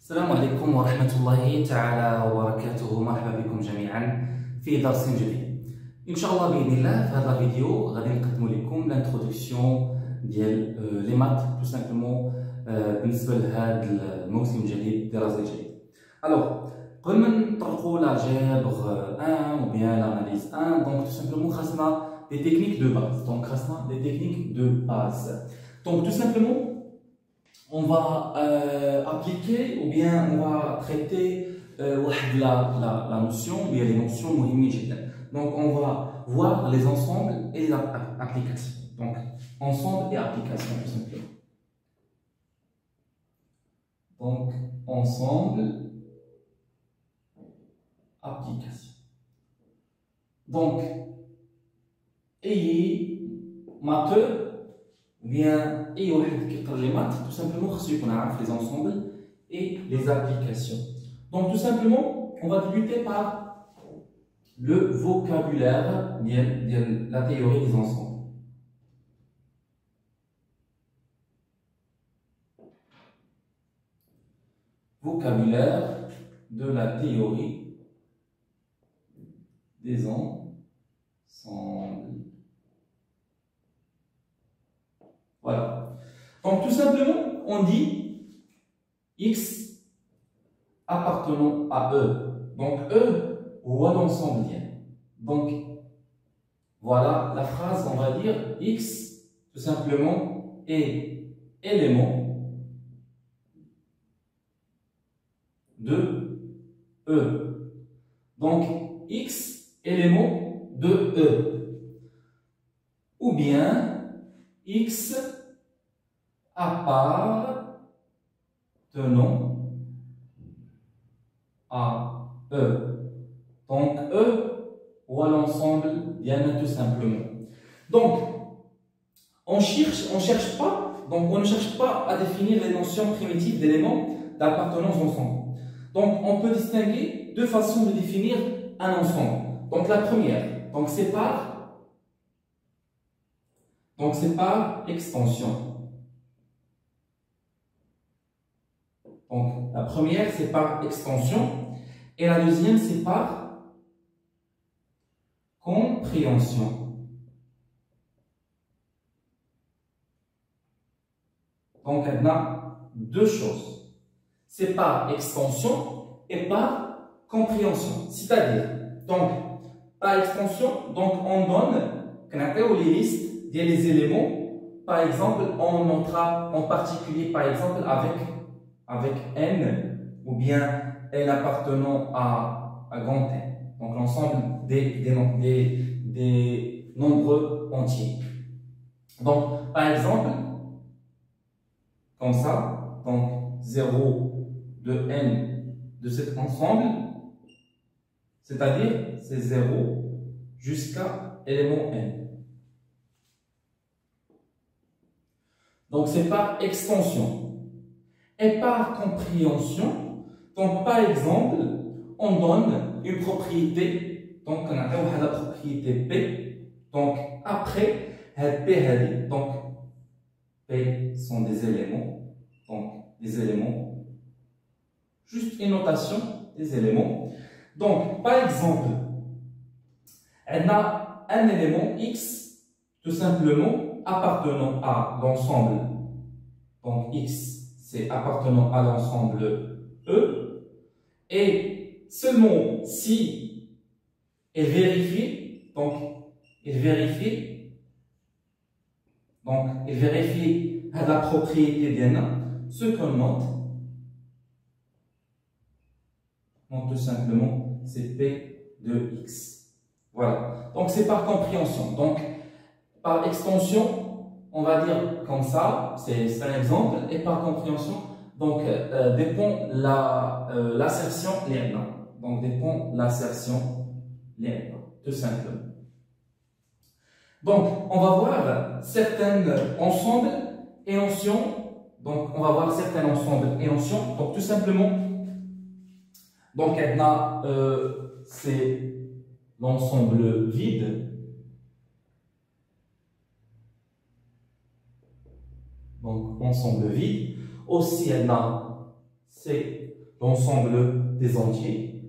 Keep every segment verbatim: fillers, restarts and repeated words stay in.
السلام عليكم ورحمة الله تعالى وبركاته. مرحبا بكم جميعا في درس جديد إن شاء الله بإذن الله. في هذا الفيديو غادي نقدم لكم لانترودكسيون ديال لي مات تو سامبلومون بالنسبة لهذا الموسم الجديد الدراسي الجديد. الوغ قبل ما نطرقوا لاجيبغ واحد ou bien l'analyse واحد، donc tout simplement خاصنا des techniques de base. Donc خاصنا des techniques de base. Donc tout simplement on va euh, appliquer ou bien on va traiter euh, la, la, la notion, ou bien les notions مهمة جدا. Donc on va voir les ensembles et les applications. Donc ensemble et application tout simplement. Donc ensemble, application. Donc ayez matheux ou bien et les maths, tout simplement qu'on a les ensembles et les applications. Donc tout simplement, on va débuter par le vocabulaire de la théorie des ensembles. Vocabulaire de la théorie des ensembles. Voilà. Donc tout simplement, on dit X appartenant à E. Donc E ou à l'ensemble lien. Donc voilà la phrase, on va dire X tout simplement est élément de E. Donc X élément de E. Ou bien X appartenant à E. Donc E ou à l'ensemble bien tout simplement. Donc on cherche, on cherche pas, donc on ne cherche pas à définir les notions primitives d'éléments d'appartenance ensemble. Donc on peut distinguer deux façons de définir un ensemble. Donc la première, donc c'est par donc c'est par extension. Donc la première c'est par extension et la deuxième c'est par compréhension. Donc on a deux choses. C'est par extension et par compréhension. C'est-à-dire, donc par extension, donc on donne les listes des éléments. Par exemple, on notera en particulier, par exemple, avec, avec N, ou bien N appartenant à, à grand N. Donc l'ensemble des, des, des, des nombres entiers. Donc, par exemple, comme ça, donc zéro de N de cet ensemble, c'est-à-dire c'est zéro jusqu'à élément N. Donc c'est par extension. Et par compréhension, donc par exemple, on donne une propriété, donc on a la propriété P, donc après, P, donc P sont des éléments, donc des éléments, juste une notation des éléments. Donc par exemple, on a un élément X, tout simplement, appartenant à l'ensemble, donc X c'est appartenant à l'ensemble E, et seulement si il vérifie, donc il vérifie, donc il vérifie la propriété d'un, ce qu'on note, donc tout simplement c'est P de X. Voilà, donc c'est par compréhension. Donc par extension, on va dire comme ça, c'est un exemple, et par compréhension, donc euh, dépend la euh, l'assertion lienne. Donc dépend l'assertion lienne, tout simplement. Donc on va voir certains ensembles et notions. Donc on va voir certains ensembles et notions. Donc tout simplement, donc euh, c'est l'ensemble vide. Donc ensemble vide. Aussi, elle a c'est l'ensemble des entiers.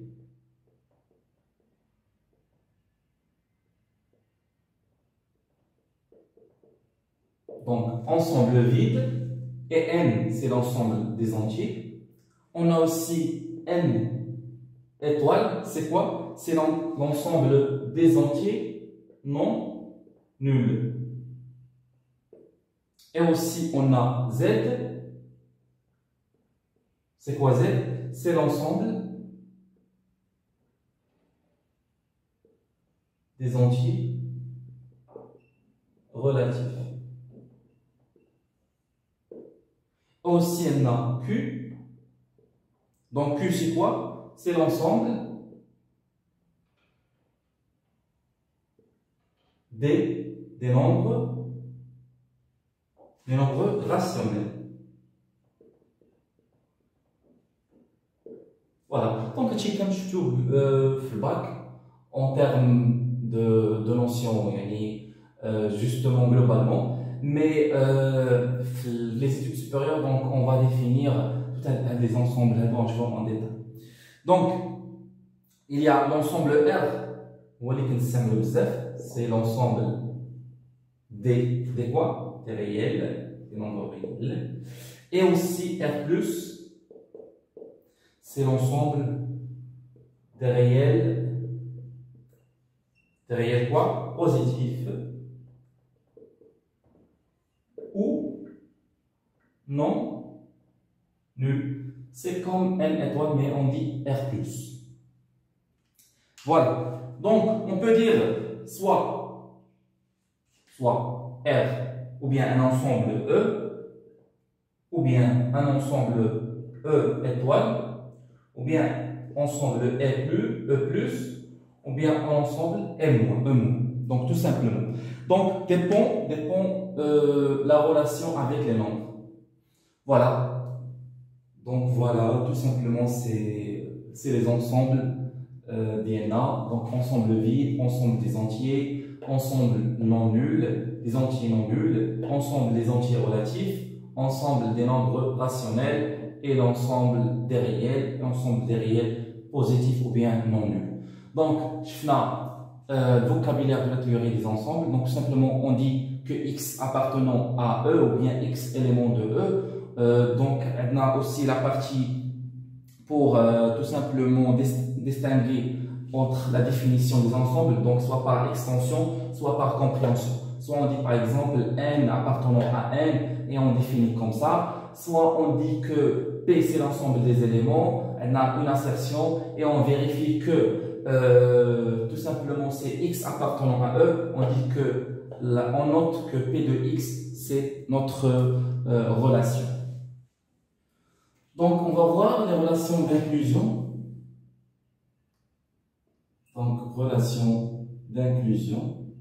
Donc, ensemble vide. Et N, c'est l'ensemble des entiers. On a aussi N étoile. C'est quoi? C'est l'ensemble des entiers non nuls. Et aussi, on a Z. C'est quoi Z? C'est l'ensemble des entiers relatifs. Aussi, on a Q. Donc, Q, c'est quoi? C'est l'ensemble des, des nombres, des nombres rationnels. Voilà. Donc, tu comme je trouve le bac en termes de, de notions, euh, justement globalement. Mais euh, les études supérieures, donc on va définir tout un des ensembles en détail. Donc, il y a l'ensemble R, c'est l'ensemble des, des quoi? Des réels, des nombres réels. Et aussi R plus, c'est l'ensemble des réels, des réels quoi? Positifs. Ou non nul. C'est comme N étoile, mais on dit R plus. Voilà. Donc, on peut dire soit, soit R, ou bien un ensemble E, ou bien un ensemble E étoile, ou bien ensemble E plus, E plus, ou bien ensemble M moins. Donc, tout simplement. Donc, dépend, dépend euh, la relation avec les nombres. Voilà. Donc, voilà, tout simplement, c'est les ensembles euh, D N A. Donc, ensemble vide, ensemble des entiers, ensemble non nul, des entiers non nuls, ensemble des entiers relatifs, ensemble des nombres rationnels et l'ensemble des réels, l'ensemble des réels positifs ou bien non nuls. Donc, je fais Euh, vocabulaire de la théorie des ensembles. Donc, simplement, on dit que X appartenant à E ou bien X élément de E. Euh, donc, on a aussi la partie pour euh, tout simplement distinguer entre la définition des ensembles, donc soit par extension, soit par compréhension. Soit on dit par exemple N appartenant à N et on définit comme ça. Soit on dit que P c'est l'ensemble des éléments, on a une assertion et on vérifie que Euh, tout simplement c'est X appartenant à E, on dit que là, on note que P de X c'est notre euh, relation. Donc on va voir les relations d'inclusion. Donc relation d'inclusion,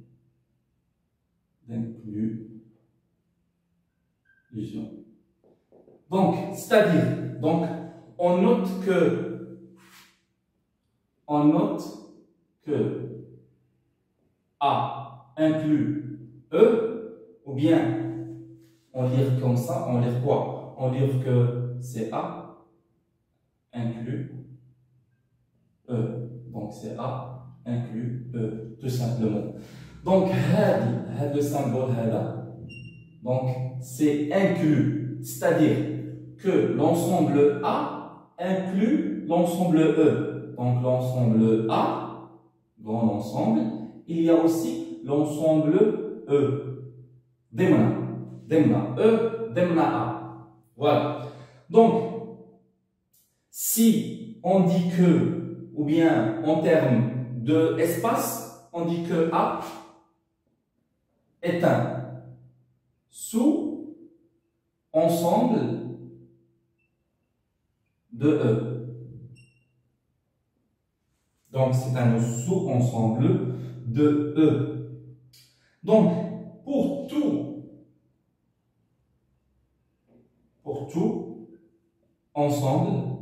d'inclusion. Donc c'est-à-dire, donc on note que on note que A inclut E, ou bien on lit comme ça, on lit quoi? On lit que c'est A inclut E. Donc c'est A inclut E, tout simplement. Donc, le symbole donc c'est inclus, c'est-à-dire que l'ensemble A inclut l'ensemble E. Donc l'ensemble A, grand ensemble, il y a aussi l'ensemble E. Demna, Demna, E, Demna A. Voilà. Donc, si on dit que, ou bien en termes d'espace, on dit que A est un sous-ensemble de E. Donc, c'est un sous-ensemble de E. Donc, pour tout, pour tout ensemble,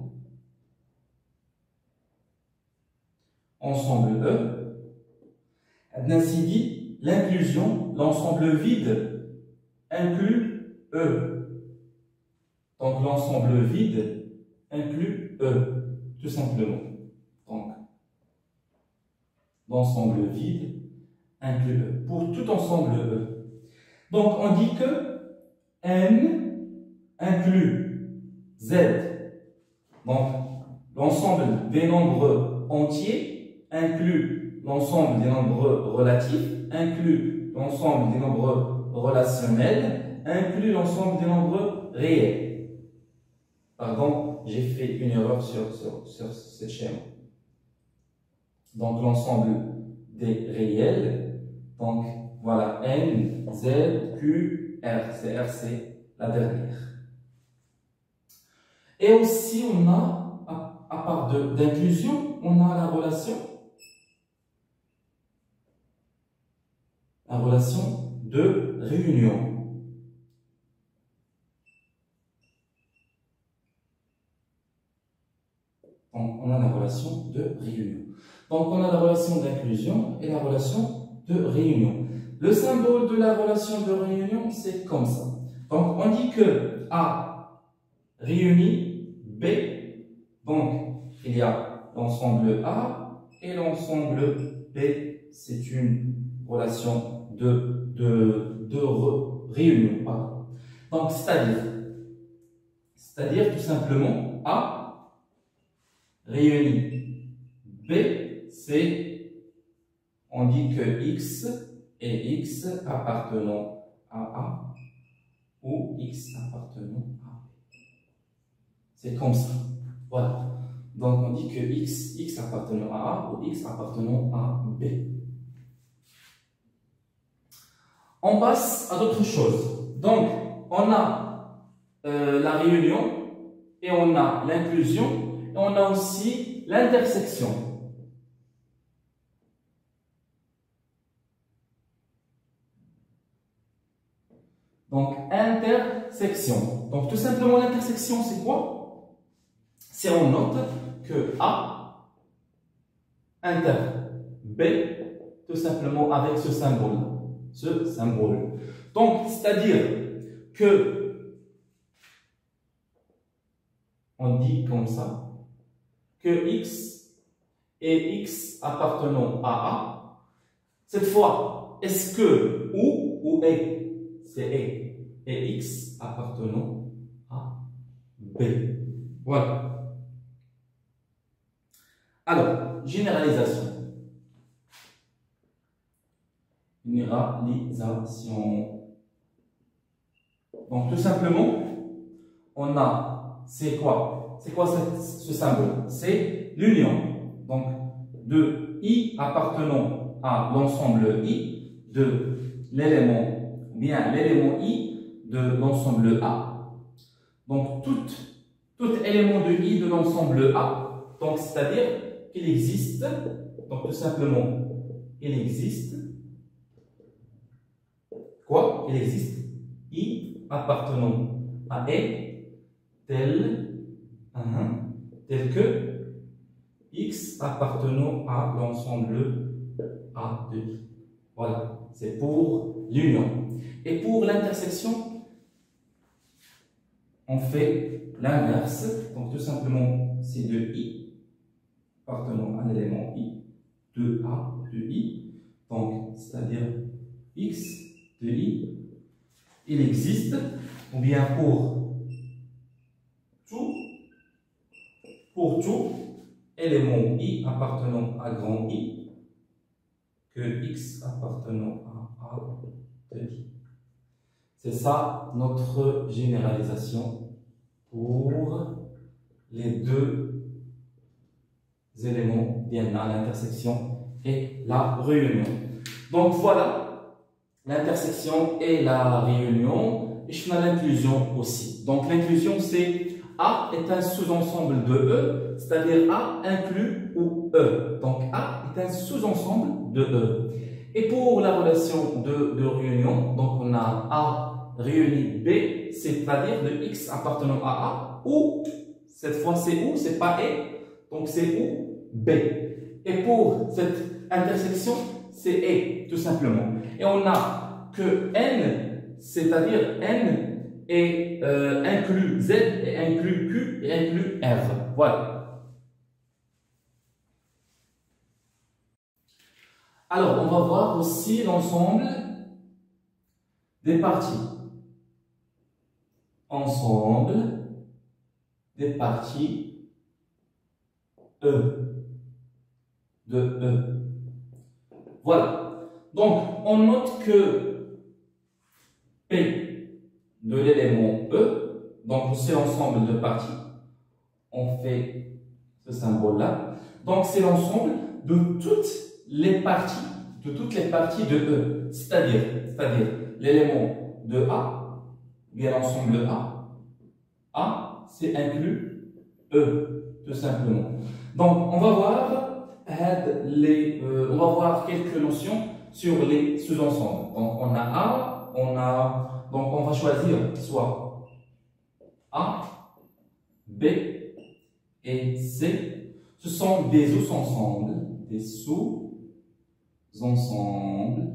ensemble E, ainsi dit, l'inclusion, l'ensemble vide inclut E. Donc, l'ensemble vide inclut E, tout simplement. Donc, l'ensemble vide inclut E, pour tout ensemble E. Donc, on dit que N inclut Z. Donc, l'ensemble des nombres entiers inclut l'ensemble des nombres relatifs, inclut l'ensemble des nombres relationnels, inclut l'ensemble des nombres réels. Pardon, j'ai fait une erreur sur, sur, sur ce schéma. Donc, l'ensemble des réels, donc voilà, N, Z, Q, R. C'est R, c'est la dernière. Et aussi, on a, à, à part d'inclusion, on a la relation, la relation de réunion. Donc, on a la relation de réunion. Donc, on a la relation d'inclusion et la relation de réunion. Le symbole de la relation de réunion, c'est comme ça. Donc, on dit que A réunit B. Donc, il y a l'ensemble A et l'ensemble B. C'est une relation de, de, de re, réunion. Pardon. Donc, c'est-à-dire, c'est-à-dire tout simplement A réunit B, c'est, on dit que X et X appartenant à A ou X appartenant à B. C'est comme ça. Voilà. Donc, on dit que X, X appartenant à A ou X appartenant à B. On passe à d'autres choses. Donc, on a euh, la réunion et on a l'inclusion et on a aussi l'intersection. Donc, intersection. Donc, tout simplement, l'intersection, c'est quoi? C'est on note que A inter B, tout simplement avec ce symbole. Ce symbole. Donc, c'est-à-dire que, on dit comme ça, que X et X appartenant à A, cette fois, est-ce que ou ou est, c'est est, et X appartenant à B. Voilà. Alors, généralisation. Généralisation. Donc, tout simplement, on a, c'est quoi? C'est quoi cette, ce symbole? C'est l'union. Donc, de I appartenant à l'ensemble I, de l'élément, bien l'élément I de l'ensemble A. Donc, tout, tout élément de I de l'ensemble A. Donc, c'est-à-dire qu'il existe, donc tout simplement, il existe, quoi? Il existe I appartenant à E tel, uh-huh, tel que X appartenant à l'ensemble A de I. Voilà, c'est pour l'union. Et pour l'intersection, on fait l'inverse. Donc tout simplement, c'est de I appartenant à l'élément I de A de I. Donc, c'est-à-dire X de I, il existe, ou bien pour tout, pour tout élément I appartenant à grand I, que X appartenant à A de I. C'est ça notre généralisation pour les deux éléments, bien là, l'intersection et la réunion. Donc voilà, l'intersection et la réunion, et je fais l'inclusion aussi. Donc l'inclusion, c'est A est un sous-ensemble de E, c'est-à-dire A inclut ou E. Donc A est un sous-ensemble de E. Et pour la relation de, de réunion, donc on a A réuni B, c'est-à-dire de X appartenant à A, ou, cette fois c'est ou, c'est pas et, donc c'est ou B. Et pour cette intersection, c'est et, tout simplement. Et on a que N, c'est-à-dire N et euh, inclut Z et inclut Q et inclut R. Voilà. Alors, on va voir aussi l'ensemble des parties. Ensemble des parties E. De E. Voilà. Donc, on note que P de l'élément E, donc c'est l'ensemble de parties. On fait ce symbole-là. Donc, c'est l'ensemble de toutes les parties, de toutes les parties de E. C'est-à-dire, c'est-à-dire l'élément de A, bien l'ensemble de A. A, c'est inclus E, tout simplement. Donc, on va voir les, euh, on va voir quelques notions sur les sous-ensembles. Donc, on a A, on a, donc on va choisir soit A, B et C. Ce sont des sous-ensembles, des sous-ensembles,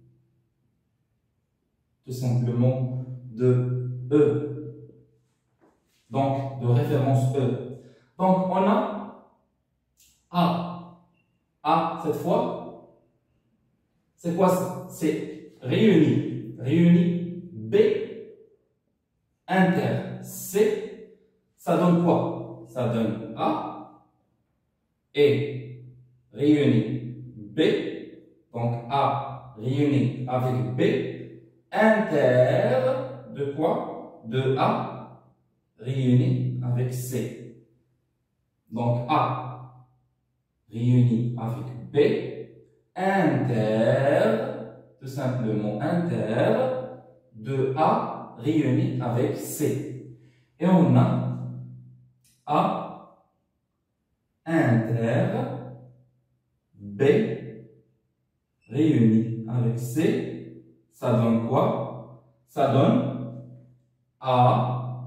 tout simplement de E. Donc, de référence E. Donc, on a A. A, cette fois, c'est quoi ça? C'est réuni. Réuni B, inter C, ça donne quoi? Ça donne A, et réuni B, donc A réuni avec B, inter de quoi? De A réuni avec C. Donc A réuni avec B, inter, tout simplement inter, de A réuni avec C. Et on a A, inter, B, réuni avec C, ça donne quoi? Ça donne A,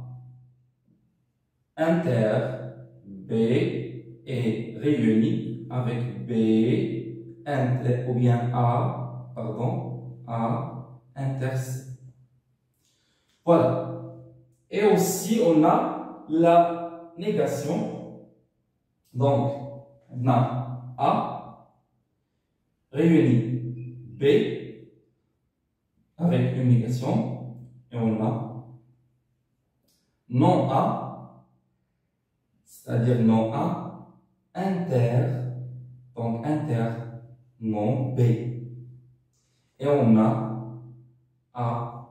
inter, B, et réuni avec B, inter, ou bien A, pardon, A, inter C. Voilà. Et aussi, on a la négation. Donc, on a A, réuni B, avec une négation, et on a non A, c'est-à-dire non A, inter, donc inter, non B. Et on a A,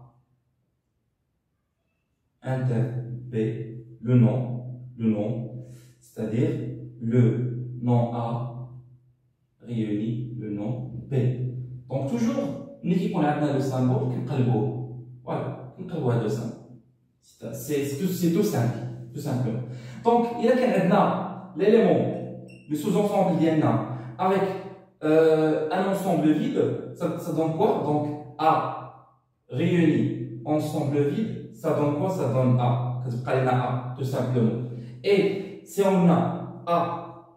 inter B, le nom, le nom, c'est-à-dire le nom A réuni le nom B. Donc toujours, nous qu'on a le symbole, voilà, le symbole. C'est tout simple, tout simplement. Donc, il y a l'élément, le sous-ensemble il y en a avec euh, un ensemble vide, ça, ça donne quoi? Donc A réuni ensemble vide, ça donne quoi? Ça donne A, A, tout simplement. Et si on a A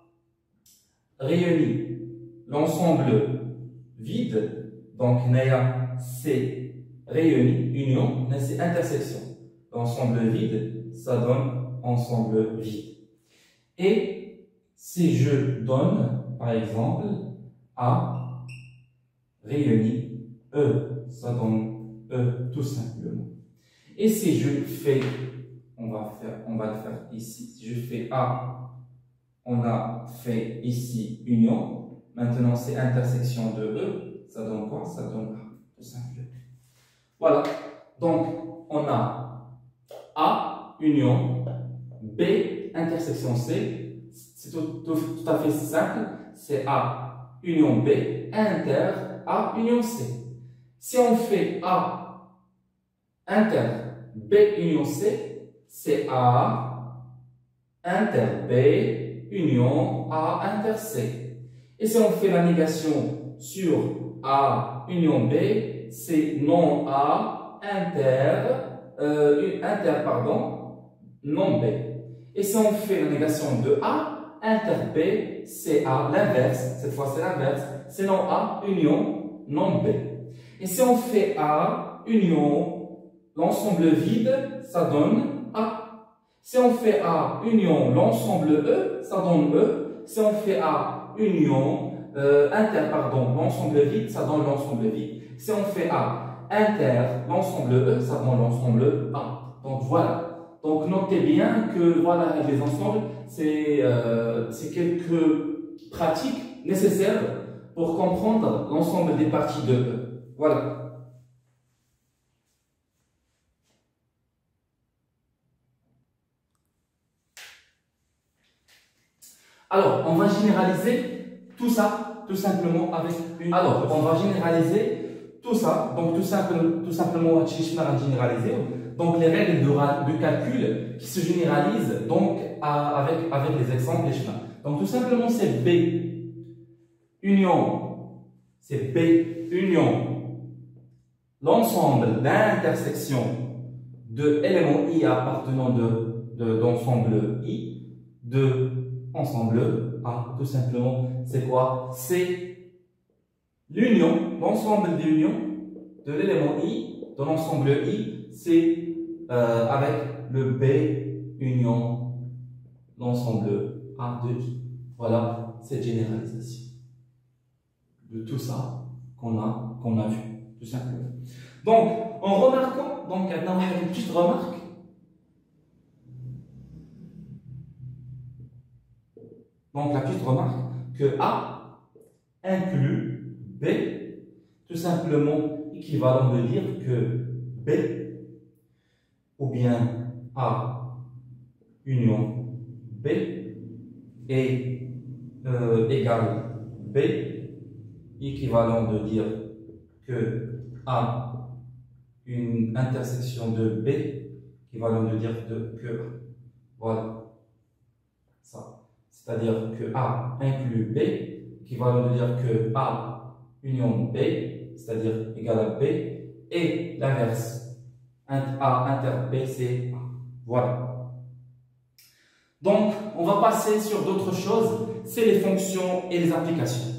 réuni l'ensemble vide, donc Naya C réuni, union, c'est intersection. L'ensemble vide, ça donne ensemble vide. Et si je donne, par exemple, A réuni E, ça donne E tout simplement. Et si je fais, on va, faire, on va le faire ici, si je fais A, on a fait ici union, maintenant c'est intersection de E, ça donne quoi? Ça donne A, tout simplement. Voilà, donc on a A, union, B, intersection C, c'est tout, tout, tout à fait simple, c'est A, union B, inter, A, union C. Si on fait A, inter, B, union C, c'est A, inter, B, union, A, inter, C. Et si on fait la négation sur A, union B, c'est non A, inter, euh, inter, pardon, non B. Et si on fait la négation de A, inter B, c'est A, l'inverse, cette fois c'est l'inverse, c'est non A, union, non B. Et si on fait A, union, l'ensemble vide, ça donne A. Si on fait A union l'ensemble E, ça donne E. Si on fait A union euh, inter, pardon, l'ensemble vide, ça donne l'ensemble vide. Si on fait A inter l'ensemble E, ça donne l'ensemble A. Donc voilà. Donc notez bien que voilà, les ensembles, c'est euh, quelques pratiques nécessaires pour comprendre l'ensemble des parties de E. Voilà. Alors, on va généraliser tout ça, tout simplement avec une... Alors, on va généraliser tout ça. Donc, tout, simple, tout simplement, on va généraliser. Donc, les règles de, de calcul qui se généralisent donc, à, avec, avec les exemples. Donc, tout simplement, c'est B union. C'est B union. L'ensemble d'intersections de éléments I appartenant d'ensemble de, de, I de ensemble A, tout simplement, c'est quoi? C'est l'union, l'ensemble des unions de l'élément I, de l'ensemble I, c'est euh, avec le B union l'ensemble A de I. Voilà cette généralisation de tout ça qu'on a, qu'on a vu, tout simplement. Donc, en remarquant, donc, maintenant, une petite remarque. Donc, la petite remarque que A inclut B, tout simplement équivalent de dire que B ou bien A union B est euh, égal B, équivalent de dire que A une intersection de B, équivalent de dire de, que voilà ça. C'est-à-dire que A inclut B, équivalent de dire que A union B, c'est-à-dire égal à B, et l'inverse, A inter B, c'est A. Voilà. Donc, on va passer sur d'autres choses, c'est les fonctions et les applications.